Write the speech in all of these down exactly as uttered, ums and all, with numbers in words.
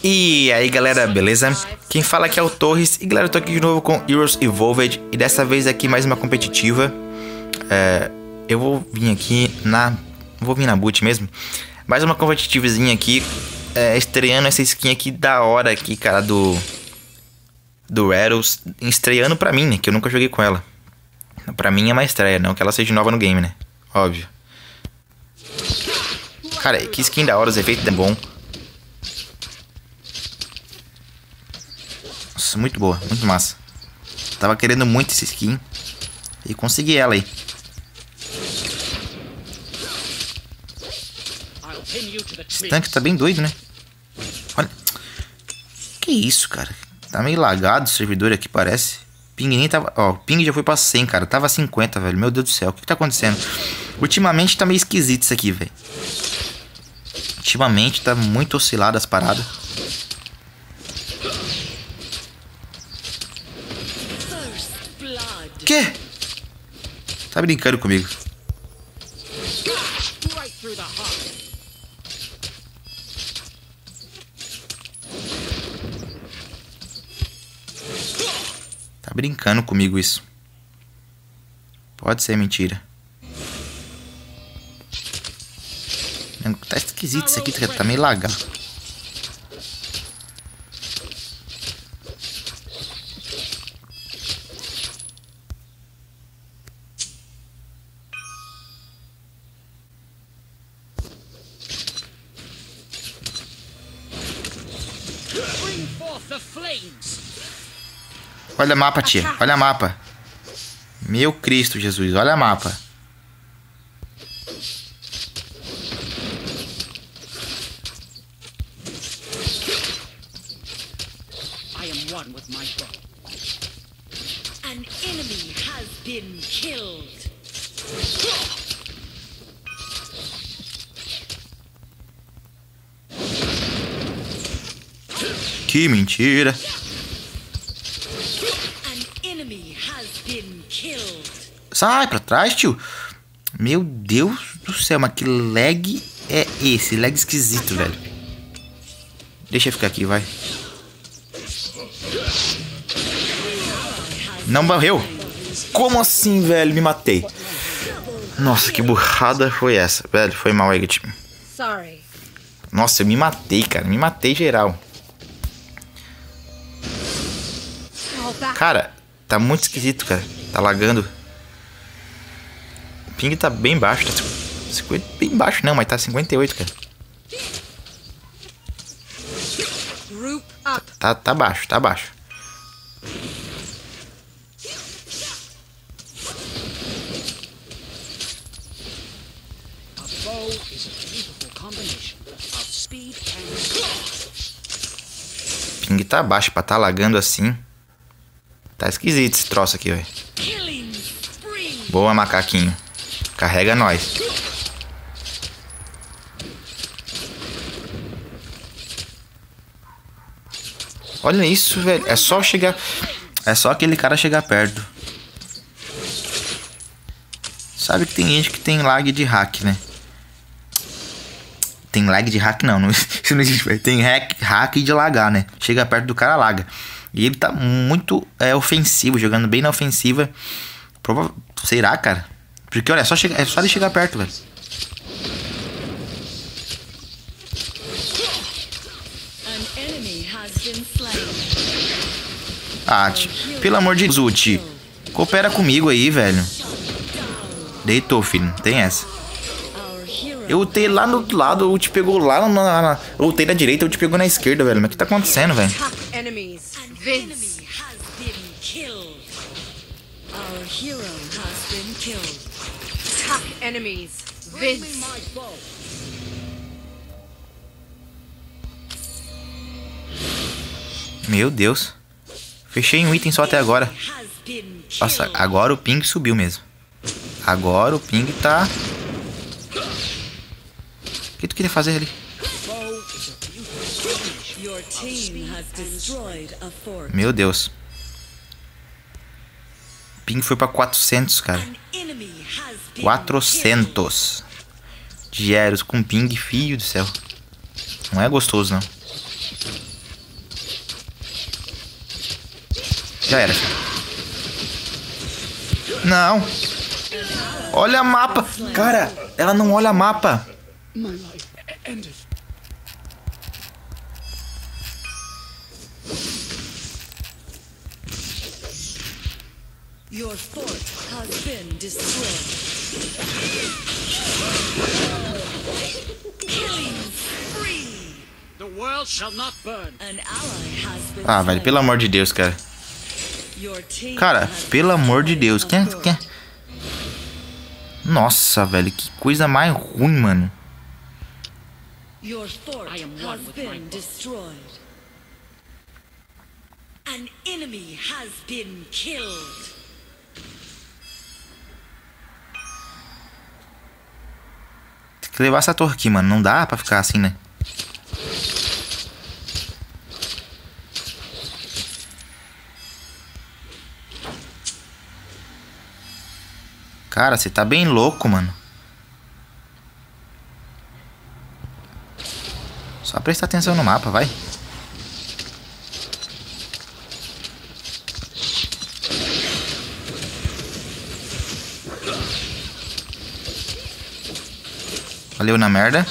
E aí galera, beleza? Quem fala aqui é o Torres. E galera, eu tô aqui de novo com Heroes Evolved. E dessa vez aqui mais uma competitiva. é, Eu vou vir aqui na... Vou vir na boot mesmo. Mais uma competitivazinha aqui, é, estreando essa skin aqui da hora aqui, cara, do... Do Heroes. Estreando pra mim, né, que eu nunca joguei com ela. Pra mim é uma estreia, não que ela seja nova no game, né? Óbvio. Cara, que skin da hora, os efeitos é bom. Nossa, muito boa, muito massa. Tava querendo muito essa skin e consegui ela aí. Esse tanque tá bem doido, né? Olha. Que isso, cara? Tá meio lagado o servidor aqui, parece. Ping nem tava... Ó, o ping já foi pra cem, cara. Tava cinquenta, velho. Meu Deus do céu. O que, que tá acontecendo? Ultimamente tá meio esquisito isso aqui, velho. Ultimamente tá muito oscilado as paradas. Que? Tá brincando comigo? Tá brincando comigo isso. Pode ser mentira. Tá esquisito isso aqui, tá meio lagado. Olha o mapa, tia. Olha o mapa. Meu Cristo Jesus, olha o mapa. An enemy has been killed. Que mentira. Sai pra trás, tio. Meu Deus do céu, mas que lag é esse? Lag esquisito, velho. Deixa eu ficar aqui, vai. Não morreu? Como assim, velho? Me matei. Nossa, que burrada foi essa, velho. Foi mal aí, time. Nossa, eu me matei, cara. Me matei geral. Cara, tá muito esquisito, cara. Tá lagando. O ping tá bem baixo. Tá cinquenta, bem baixo não, mas tá cinquenta e oito, cara. Tá, tá baixo, tá baixo. Ping tá baixo pra tá lagando assim. Tá esquisito esse troço aqui, velho. Boa, macaquinho. Carrega nós. Olha isso, velho. É só chegar... É só aquele cara chegar perto. Sabe que tem gente que tem lag de hack, né? Tem lag de hack não. não isso não existe, velho. Tem hack, hack de lagar, né? Chega perto do cara, laga. E ele tá muito é, ofensivo, jogando bem na ofensiva. Prova... Será, cara? Porque, olha, é só, chegar, é só ele chegar perto, velho. Ah, tio, pelo amor de Deus, Uti. Coopera comigo aí, velho. Deitou, filho. Não tem essa. Eu ultei lá no outro lado, o Uti pegou lá na... na eu ultei na direita, o Uti pegou na esquerda, velho. Mas o que tá acontecendo, velho? Meu Deus. Fechei um item só até agora. Nossa, agora o ping subiu mesmo. Agora o ping tá... O que tu queria fazer ali? Meu Deus. O ping foi pra quatrocentos, cara. quatrocentos. De Heroes com ping, filho do céu. Não é gostoso, não. Já era. Não. Olha a mapa. Cara, ela não olha a mapa. Your fort has been destroyed. Killing spree. The world shall not burn. An ally has been Ah, velho, pelo amor de Deus, cara. Your team Cara, has pelo amor de Deus. Quem, destroyed quem... Nossa, velho, que coisa mais ruim, mano. Your fort I am one has with my been book. destroyed. An enemy has been killed. Tem que levar essa torre aqui, mano. Não dá pra ficar assim, né? Cara, você tá bem louco, mano. Só prestar atenção no mapa, vai. Valeu na merda.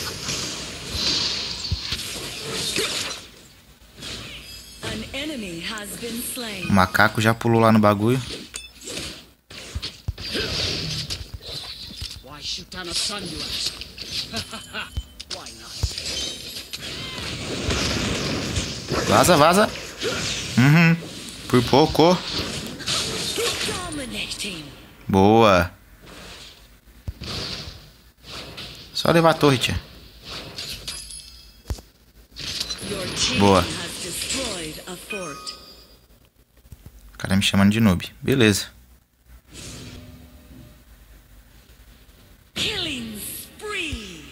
An enemy has been slain. O macaco já pulou lá no bagulho. Why shoot down a sun, you ask? Why not? Vaza, vaza. Uhum. Por pouco. Dominating. Boa. Só levar a torre, tia. Your team Boa. has destroyed a fort. O cara me chamando de noob. Beleza. Killing spree.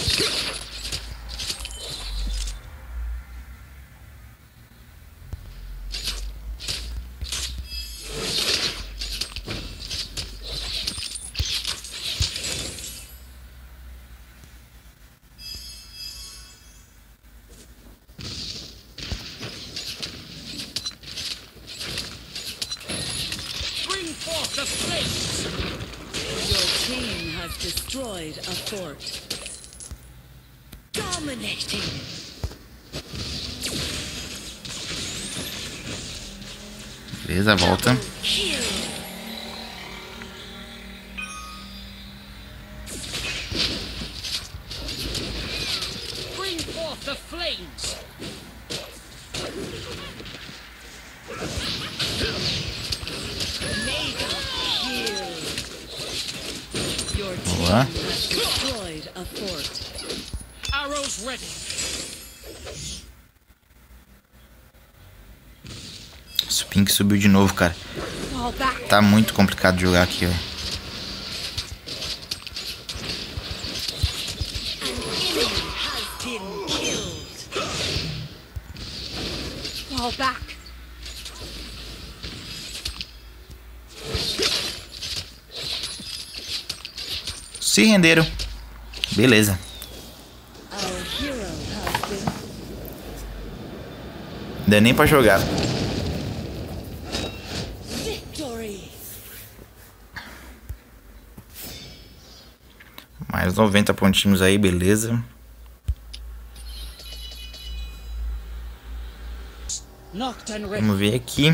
Bring forth the flames. Your team has destroyed a fort. Dominating. Beleza, volta. Kill. Bring forth the flames. Mega kill. Your team Boa. has destroyed a fort. Arrows ready. O Pink subiu de novo, cara. Fall back. Tá muito complicado de jogar aqui, velho. An enemy has been killed. Fall back. Se renderam. Beleza. Our hero has been Não dá nem pra jogar. victory. Mais noventa pontinhos aí, beleza. Knocked and ready. Vamos ver aqui.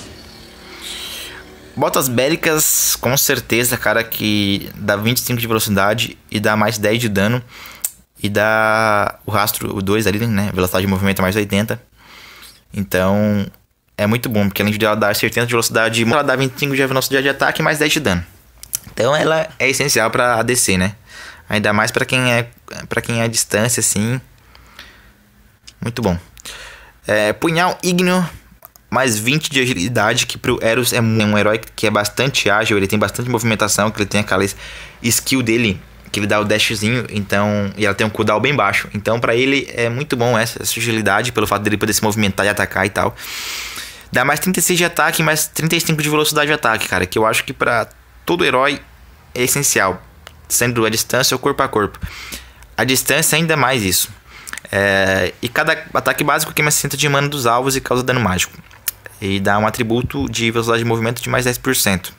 Botas bélicas, com certeza, cara, que dá vinte e cinco de velocidade e dá mais dez de dano. E dá o rastro, o dois ali, né? Velocidade de movimento é mais oitenta. Então, é muito bom, porque além de ela dar setenta de velocidade, ela dá vinte e cinco de velocidade de ataque e mais dez de dano. Então, ela é essencial pra A D C, né? Ainda mais pra quem é, pra quem é à distância, assim. Muito bom. É, punhal ígneo, mais vinte de agilidade, que pro Eros é um herói que é bastante ágil, ele tem bastante movimentação, que ele tem aquela skill dele, que ele dá o dashzinho, então, e ela tem um cooldown bem baixo. Então pra ele é muito bom essa, essa agilidade, pelo fato dele poder se movimentar e atacar e tal. Dá mais trinta e seis de ataque e mais trinta e cinco de velocidade de ataque, cara, que eu acho que pra todo herói é essencial, sendo a distância ou corpo a corpo. A distância ainda mais isso. É, e cada ataque básico queima sessenta de mana dos alvos e causa dano mágico. E dá um atributo de velocidade de movimento de mais dez por cento.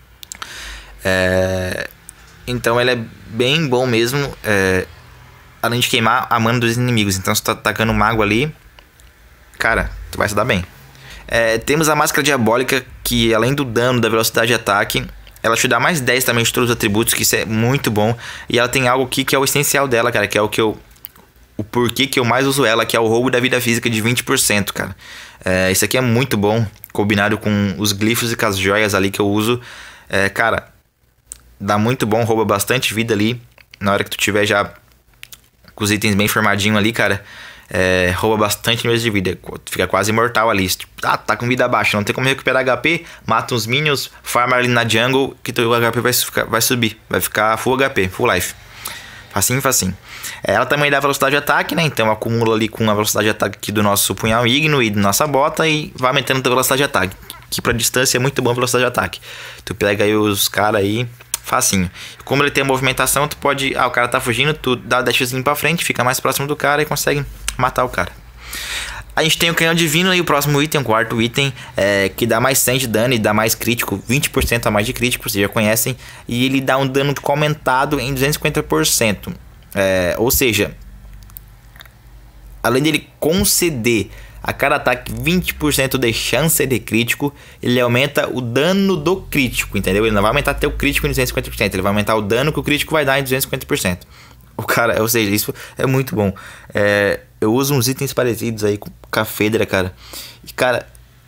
É... Então ele é bem bom mesmo. É... Além de queimar a mana dos inimigos. Então se tu tá atacando um mago ali, cara, tu vai se dar bem. É... Temos a máscara diabólica, que além do dano, da velocidade de ataque, ela te dá mais dez também de todos os atributos, que isso é muito bom. E ela tem algo aqui que é o essencial dela, cara, que é o que eu... O porquê que eu mais uso ela, que é o roubo da vida física de vinte por cento, cara. É, isso aqui é muito bom, combinado com os glifos e com as joias ali que eu uso. É, cara, dá muito bom, rouba bastante vida ali. Na hora que tu tiver já com os itens bem formadinhos ali, cara, é, rouba bastante níveis de vida. Tu fica quase imortal ali. Ah, tá com vida baixa, não tem como recuperar H P, mata uns minions, farma ali na jungle, que teu H P vai, ficar, vai subir. Vai ficar full H P, full life. Facinho, facinho. Ela também dá velocidade de ataque, né? Então acumula ali com a velocidade de ataque aqui do nosso punhal ígneo e da nossa bota e vai aumentando a velocidade de ataque. Que pra distância é muito bom a velocidade de ataque. Tu pega aí os caras aí, facinho. Como ele tem a movimentação, tu pode... Ah, o cara tá fugindo, tu dá o dashzinho pra frente, fica mais próximo do cara e consegue matar o cara. A gente tem o canhão divino aí, o próximo item, o quarto item, é, que dá mais cem de dano e dá mais crítico, vinte por cento a mais de crítico, vocês já conhecem. E ele dá um dano aumentado em duzentos e cinquenta por cento. É, ou seja, além dele conceder a cada ataque vinte por cento de chance de crítico, ele aumenta o dano do crítico, entendeu? Ele não vai aumentar teu crítico em duzentos e cinquenta por cento, ele vai aumentar o dano que o crítico vai dar em duzentos e cinquenta por cento. O cara, ou seja, isso é muito bom. É, eu uso uns itens parecidos aí com a Fedra, cara. E, cara,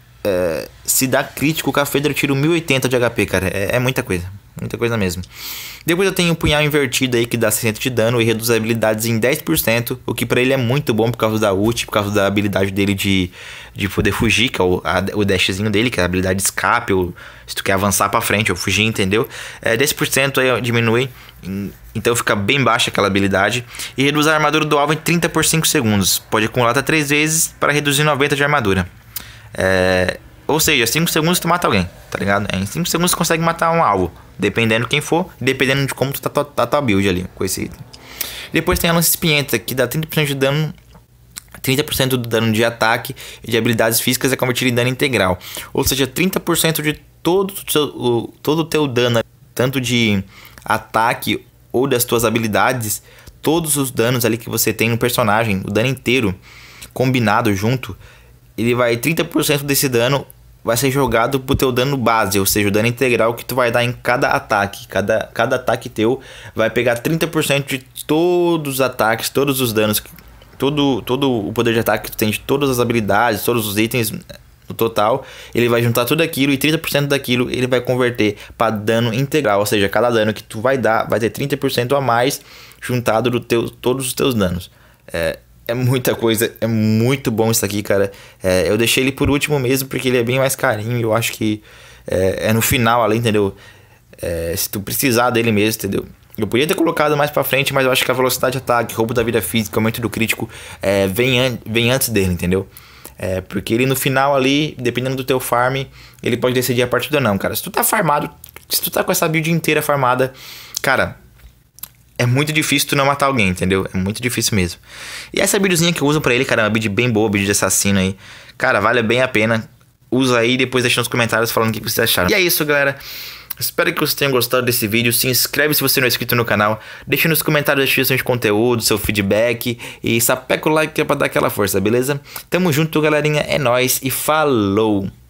é, se dá crítico, com a Fedra eu tiro mil e oitenta de H P, cara. É, é muita coisa. Muita coisa mesmo. Depois eu tenho o punhal invertido aí, que dá sessenta de dano e reduz habilidades em dez por cento. O que pra ele é muito bom por causa da ult, por causa da habilidade dele de, de poder fugir, que é o, a, o dashzinho dele, que é a habilidade de escape, ou se tu quer avançar pra frente ou fugir, entendeu? É, dez por cento aí diminui, então fica bem baixa aquela habilidade. E reduz a armadura do alvo em trinta por cinco segundos. Pode acumular até três vezes para reduzir noventa de armadura. É... Ou seja, cinco segundos tu mata alguém, tá ligado? É, em cinco segundos tu consegue matar um alvo, dependendo quem for, dependendo de como tu tá, tá, tá tua build ali, com esse item. Depois tem a lança espinhenta, que dá trinta por cento de dano, trinta por cento do dano de ataque e de habilidades físicas é convertido em dano integral. Ou seja, trinta por cento de todo o teu, o, todo o teu dano, tanto de ataque ou das tuas habilidades, todos os danos ali que você tem no personagem, o dano inteiro, combinado junto, ele vai, trinta por cento desse dano vai ser jogado pro teu dano base, ou seja, o dano integral que tu vai dar em cada ataque. Cada, cada ataque teu vai pegar trinta por cento de todos os ataques, todos os danos, todo, todo o poder de ataque que tu tem, de todas as habilidades, todos os itens no total. Ele vai juntar tudo aquilo e trinta por cento daquilo ele vai converter para dano integral, ou seja, cada dano que tu vai dar vai ter trinta por cento a mais juntado do teu, todos os teus danos. É... É muita coisa, é muito bom isso aqui, cara. É, eu deixei ele por último mesmo, porque ele é bem mais carinho. Eu acho que é, é no final ali, entendeu? É, se tu precisar dele mesmo, entendeu? Eu podia ter colocado mais pra frente, mas eu acho que a velocidade de ataque, roubo da vida física, aumento do crítico, é, vem, an vem antes dele, entendeu? É, porque ele no final ali, dependendo do teu farm, ele pode decidir a partida ou não, cara. Se tu tá farmado, se tu tá com essa build inteira farmada, cara... É muito difícil tu não matar alguém, entendeu? É muito difícil mesmo. E essa buildzinha que eu uso pra ele, cara, é uma build bem boa, build de assassino aí. Cara, vale bem a pena. Usa aí e depois deixa nos comentários falando o que vocês acharam. E é isso, galera. Espero que vocês tenham gostado desse vídeo. Se inscreve se você não é inscrito no canal. Deixa nos comentários a sugestão de conteúdo, seu feedback. E sapeca o like que é pra dar aquela força, beleza? Tamo junto, galerinha. É nóis e falou!